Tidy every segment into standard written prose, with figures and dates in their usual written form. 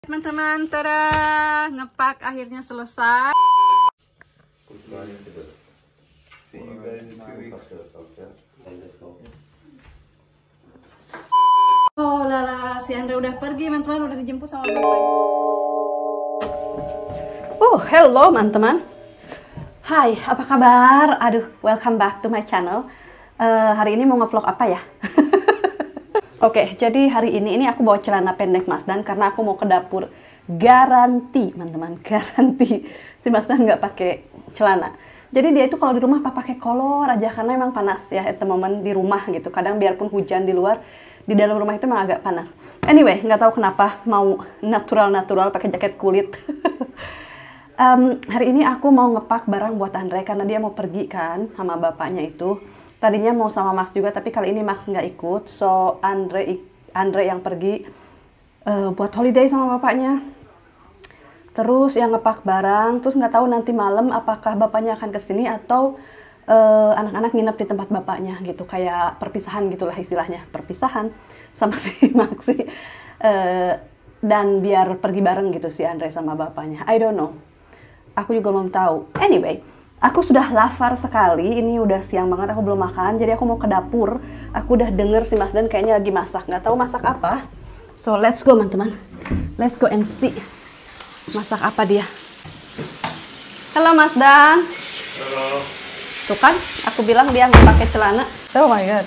Teman-teman, tada, ngepak akhirnya selesai. Oh lala, si Andre udah pergi, teman-teman, udah dijemput sama bapaknya. Hello teman-teman. Hai, apa kabar? Aduh, welcome back to my channel. Hari ini mau ngevlog apa ya? Oke, jadi hari ini aku bawa celana pendek Mas Dan karena aku mau ke dapur. Garanti, teman-teman, garanti si Mas Dan nggak pakai celana. Jadi dia itu kalau di rumah pakai kolor aja karena emang panas ya at the moment di rumah gitu. Kadang biarpun hujan di luar, di dalam rumah itu emang agak panas. Anyway, nggak tahu kenapa mau natural pakai jaket kulit. Hari ini aku mau ngepak barang buat Andre karena dia mau pergi kan sama bapaknya itu. Tadinya mau sama Max juga, tapi kali ini Max nggak ikut. So, Andre yang pergi buat holiday sama bapaknya. Terus yang ngepak barang, terus nggak tahu nanti malam apakah bapaknya akan kesini atau anak-anak nginep di tempat bapaknya gitu. Kayak perpisahan gitulah istilahnya. Perpisahan sama si Maxi. Dan biar pergi bareng gitu si Andre sama bapaknya. I don't know. Aku juga belum tahu. Anyway. Aku sudah lapar sekali, ini udah siang banget, aku belum makan, jadi aku mau ke dapur. Aku udah denger si Mas Dan kayaknya lagi masak, nggak tahu masak apa. So let's go teman-teman, let's go and see masak apa dia. Halo Mas Dan. Halo. Tuh kan, aku bilang dia nggak pakai celana. Oh my god.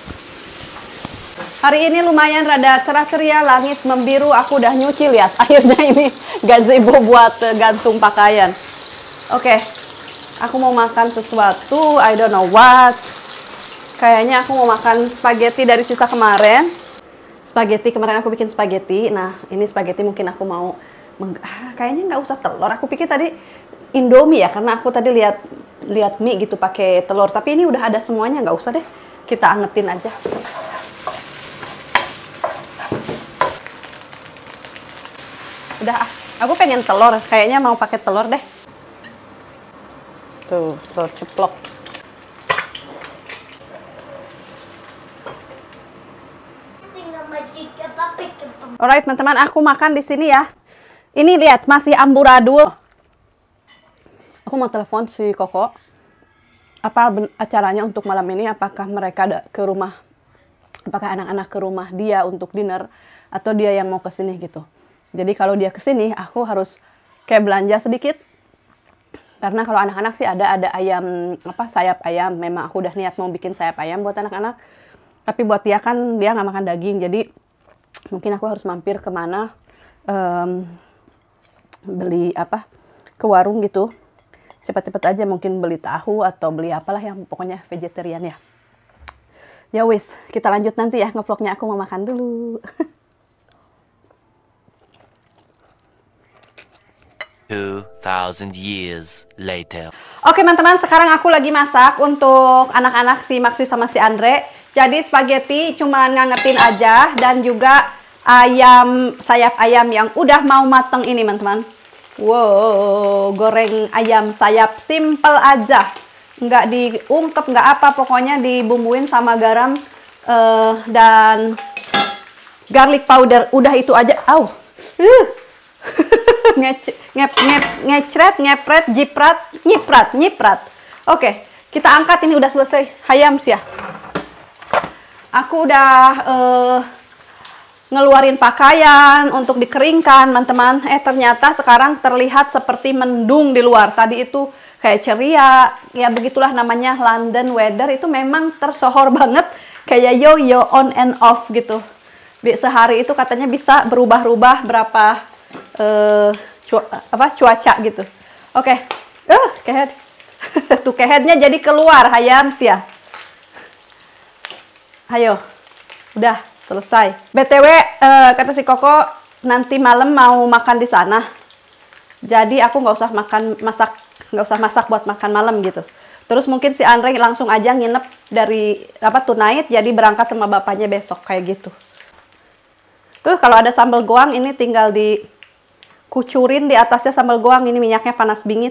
Hari ini lumayan rada cerah ceria, langit membiru, aku udah nyuci lihat. Akhirnya ini gazebo buat gantung pakaian. Oke. Aku mau makan sesuatu, I don't know what. Kayaknya aku mau makan spaghetti dari sisa kemarin. Spaghetti, kemarin aku bikin spaghetti. Nah, ini spaghetti mungkin aku mau... kayaknya nggak usah telur. Aku pikir tadi Indomie ya, karena aku tadi lihat mie gitu pakai telur. Tapi ini udah ada semuanya, nggak usah deh. Kita angetin aja. Udah, aku pengen telur. Kayaknya mau pakai telur deh. Tuh, telur ceplok. Alright, teman-teman, aku makan di sini ya. Ini lihat masih amburadul. Aku mau telepon si Koko. Apa acaranya untuk malam ini? Apakah mereka ada ke rumah? Apakah anak-anak ke rumah dia untuk dinner atau dia yang mau ke sini gitu. Jadi kalau dia ke sini, aku harus kayak belanja sedikit. Karena kalau anak-anak sih ada ayam, sayap ayam. Memang aku udah niat mau bikin sayap ayam buat anak-anak. Tapi buat dia kan, dia nggak makan daging. Jadi mungkin aku harus mampir kemana, beli ke warung gitu. Cepet-cepet aja mungkin beli tahu atau beli apalah yang pokoknya vegetarian ya. Ya wis, kita lanjut nanti ya ngevlognya. Aku mau makan dulu. 2000 years later. Oke teman-teman, sekarang aku lagi masak untuk anak-anak si Maxi sama si Andre. Jadi spaghetti cuma ngangetin aja dan juga sayap ayam yang udah mau mateng ini teman-teman. Wow, goreng ayam sayap simple aja. Nggak diungkep, nggak apa, pokoknya dibumbuin sama garam dan garlic powder. Udah itu aja. Au. Ngecret, nyepret, nyiprat. Oke, kita angkat, ini udah selesai. Hayam sih ya. Aku udah ngeluarin pakaian untuk dikeringkan, teman-teman. Ternyata sekarang terlihat seperti mendung di luar. Tadi itu kayak ceria. Ya begitulah namanya London weather. Itu memang tersohor banget. Kayak yo-yo on and off gitu. Sehari itu katanya bisa berubah-ubah berapa cuaca gitu. Oke. Kehead. Tuh keheadnya jadi keluar hayam sia. Ayo. Udah selesai. BTW kata si Koko nanti malam mau makan di sana. Jadi aku nggak usah masak buat makan malam gitu. Terus mungkin si Andre langsung aja nginep dari tonight, jadi berangkat sama bapaknya besok kayak gitu. Kalau ada sambal goang ini tinggal dikucurin di atasnya sambal goang, ini minyaknya panas bingit.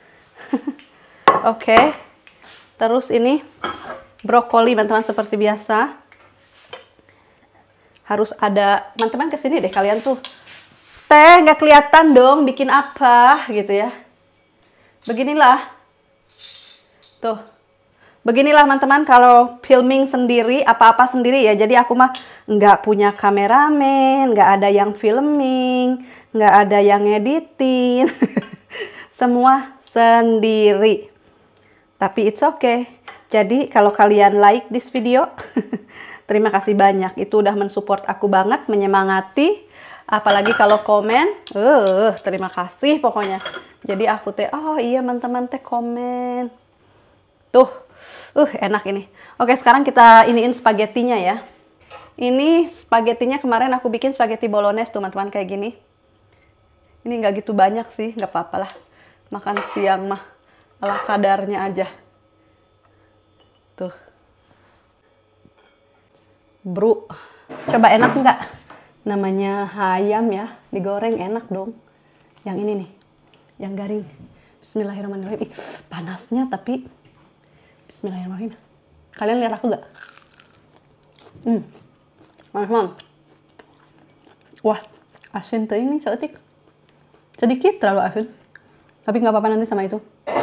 Oke. Terus ini brokoli teman-teman seperti biasa. Harus ada, teman-teman kesini deh kalian tuh. Teh, nggak kelihatan dong bikin apa gitu ya. Beginilah. Tuh. Beginilah teman-teman kalau filming sendiri, apa-apa sendiri ya. Jadi aku mah nggak punya kameramen, nggak ada yang filming, nggak ada yang editing. Semua sendiri. Tapi it's okay. Jadi kalau kalian like this video, terima kasih banyak. Itu udah mensupport aku banget, menyemangati. Apalagi kalau komen, terima kasih pokoknya. Jadi aku teh, oh iya teman-teman teh komen. Tuh, enak ini. Oke, sekarang kita iniin spagettinya ya. Ini spagettinya kemarin aku bikin spaghetti bolognese teman-teman kayak gini. Ini nggak gitu banyak sih, nggak apa-apa lah. Makan siang mah ala kadarnya aja. Tuh. Bro, coba enak nggak? Namanya ayam ya, digoreng enak dong. Yang ini nih, yang garing. Bismillahirrahmanirrahim. Ih, panasnya tapi Bismillahirrahmanirrahim. Kalian lihat aku nggak? Manis. Wah, asin tuh ini sedikit terlalu asin. Tapi nggak apa-apa nanti sama itu.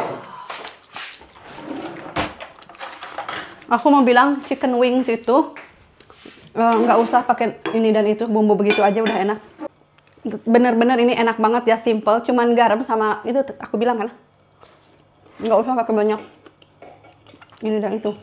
Aku mau bilang chicken wings itu nggak usah pakai ini dan itu, bumbu begitu aja udah enak. Bener-bener ini enak banget ya, simple, cuman garam sama itu aku bilang kan, nggak usah pakai banyak ini dan itu.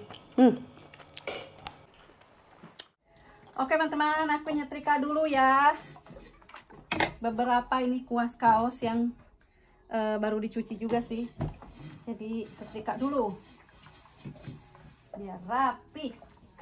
Oke teman-teman, aku nyetrika dulu ya beberapa ini kuas kaos yang baru dicuci juga sih, jadi setrika dulu biar rapi.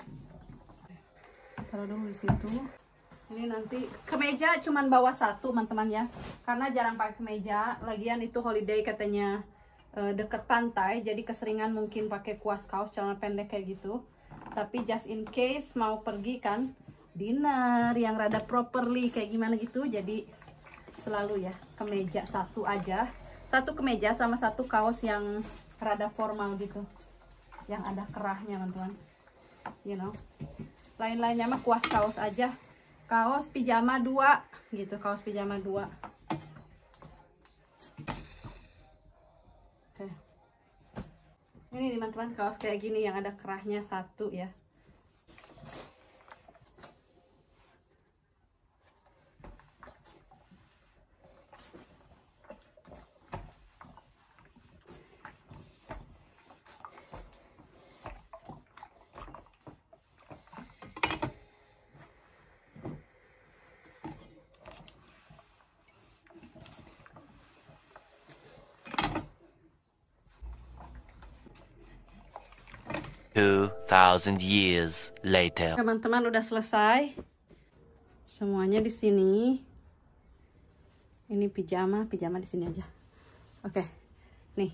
Taruh dulu di situ. Ini nanti kemeja cuman bawa satu teman-teman ya, karena jarang pakai kemeja. Lagian itu holiday katanya deket pantai, jadi keseringan mungkin pakai kuas kaos celana pendek kayak gitu. Tapi just in case mau pergi kan dinner yang rada properly kayak gimana gitu, jadi selalu ya kemeja satu aja, satu kemeja sama satu kaos yang rada formal gitu, yang ada kerahnya teman-teman, you know. Lain-lainnya mah kuas kaos aja. Kaos pijama 2 gitu, kaos pijama 2. Oke. Ini teman-teman kaos kayak gini yang ada kerahnya satu ya. "2,000 years later." Teman-teman udah selesai semuanya di sini. Ini pijama di sini aja. Oke, nih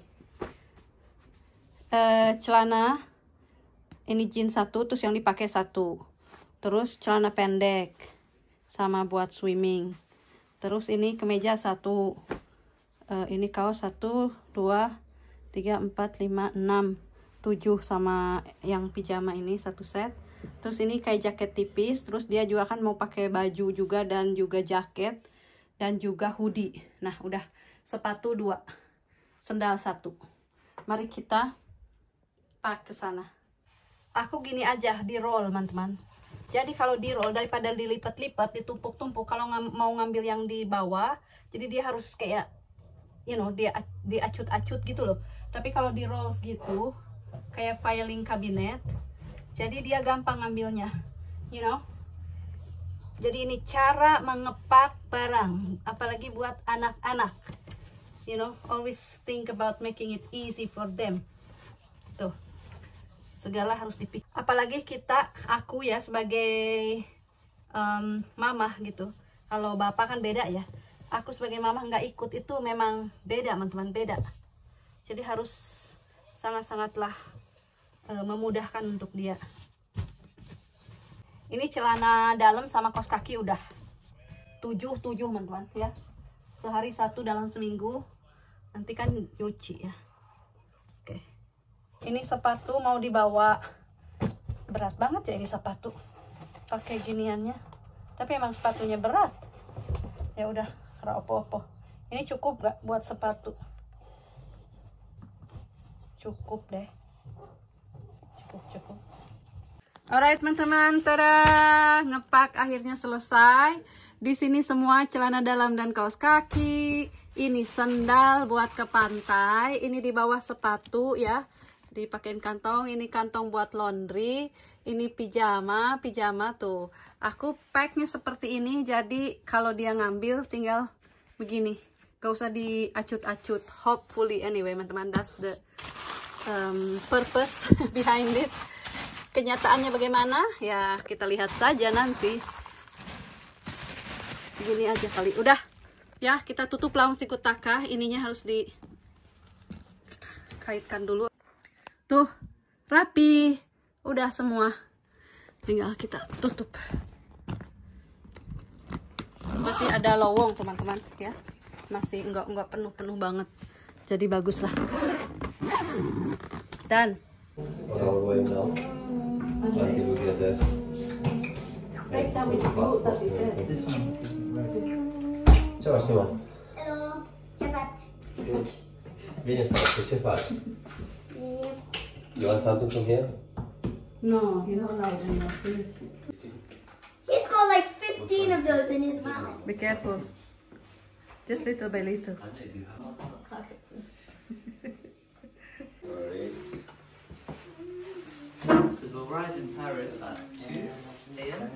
celana ini jeans satu, terus yang dipakai satu, terus celana pendek sama buat swimming, terus ini kemeja satu, ini kaos 1, 2, 3, 4, 5, 6, 7 sama yang pijama ini satu set. Terus ini kayak jaket tipis, terus dia juga kan mau pakai baju juga dan juga jaket dan juga hoodie. Nah udah, sepatu 2, sendal 1. Mari kita pakai ke sana. Aku gini aja di roll teman-teman. Jadi kalau di roll daripada dilipat-lipat, ditumpuk-tumpuk, kalau mau ngambil yang di bawah, jadi dia harus kayak you know, dia diacut-acut gitu loh. Tapi kalau di rolls gitu kayak filing kabinet, jadi dia gampang ngambilnya, you know. Jadi ini cara mengepak barang, apalagi buat anak-anak, you know, always think about making it easy for them. Tuh, segala harus dipikir, apalagi aku ya sebagai mama gitu. Kalau bapak kan beda ya, aku sebagai mama nggak ikut, itu memang beda teman-teman, beda. Jadi harus sangat-sangatlah memudahkan untuk dia. Ini celana dalam sama kaos kaki udah 7 teman-teman ya. Sehari 1 dalam seminggu. Nanti kan nyuci ya. Oke. Ini sepatu mau dibawa, berat banget ya ini sepatu. Pakai giniannya. Tapi emang sepatunya berat. Ya udah, ra opo-opo. Ini cukup gak buat sepatu? Cukup deh. Cukup. Alright teman-teman, tada, ngepak akhirnya selesai. Di sini semua celana dalam dan kaos kaki. Ini sandal buat ke pantai. Ini di bawah sepatu ya. Dipakein kantong. Ini kantong buat laundry. Ini pijama tuh. Aku packnya seperti ini. Jadi kalau dia ngambil tinggal begini. Gak usah diacut-acut. Hopefully anyway teman-teman, that's the purpose behind it. Kenyataannya bagaimana? Ya kita lihat saja nanti. Begini aja kali. Udah. Ya kita tutup langsung sikutaka. Ininya harus dikaitkan dulu. Tuh, rapi. Udah semua. Tinggal kita tutup. Masih ada lowong, teman-teman, ya. Masih enggak penuh banget. Jadi bagus lah. Dan You want something from here? no, you're not allowed anymore, please. He's got like 15 of those in his mouth. Be careful. Just little by little. Because we'll ride in Paris at 2 a.m.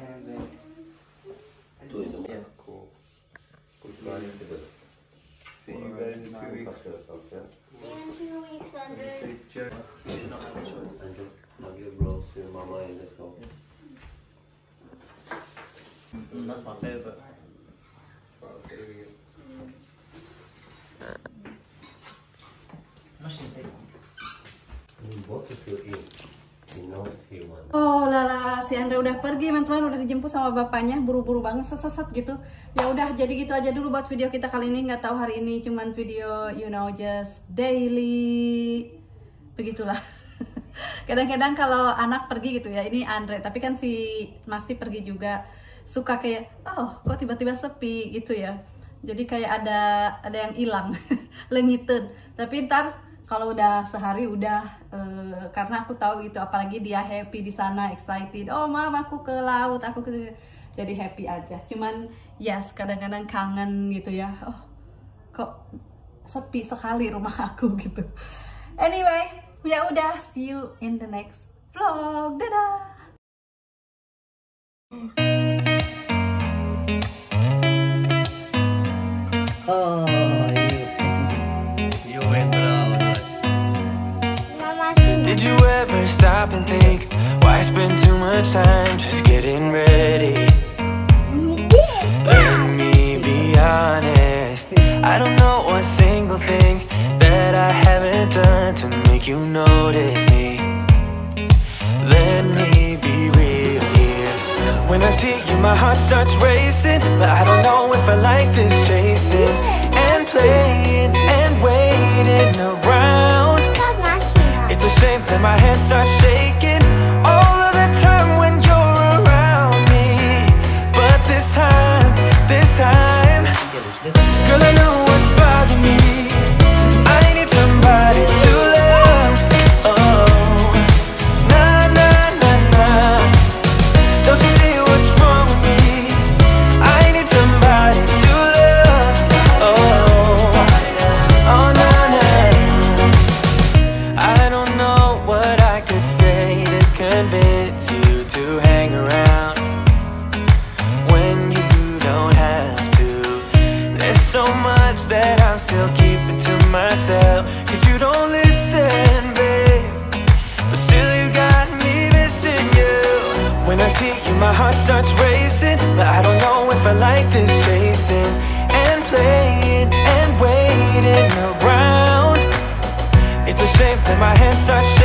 Yeah. Cool. Good flying to the. See you guys in 2 weeks. In 2 weeks, Andre. You should not have a choice. I'll give rolls to Mama in this home. That's my favourite. Machine take one. Both of you eat. He knows he wants. Oh lala, si Andre udah pergi, teman-teman, udah dijemput sama bapaknya, buru-buru banget, sesat gitu. Ya udah, jadi gitu aja dulu buat video kita kali ini. Nggak tahu hari ini cuman video, you know, just daily. Begitulah. Kadang-kadang kalau anak pergi gitu ya, ini Andre, tapi kan si Maxi pergi juga, suka kayak, oh kok tiba-tiba sepi gitu ya. Jadi kayak ada yang hilang, lengiten. Tapi ntar kalau udah sehari udah, karena aku tahu gitu, apalagi dia happy di sana, excited. Oh mam, aku ke laut, aku ke, jadi happy aja. Cuman yes, kadang-kadang kangen gitu ya. Oh kok sepi sekali rumah aku gitu. Anyway, ya udah, see you in the next vlog. Dadah. Did you ever stop and think, why spend too much time just getting ready? Let me be honest, I don't know a single thing that I haven't done to make you notice me. Let me be real here. When I see you my heart starts racing, but I don't know if I like this chasing and playing and waiting around. It's a shame that my hands start shaking all of the time when you're around me. But this time, girl, I know what's bothering me. I need somebody to love. Oh, nah, nah, nah, nah. Don't you see what's wrong with me? I need somebody to love. Oh, oh, nah, nah. I don't know what I could say to convince you to hang around when you don't have to. There's so much that I'm still keeping to myself, 'cause you don't listen, babe. But still you got me missing you. When I see you my heart starts racing, but I don't know if I like this chasing and playing and waiting around. It's a shame that my hands start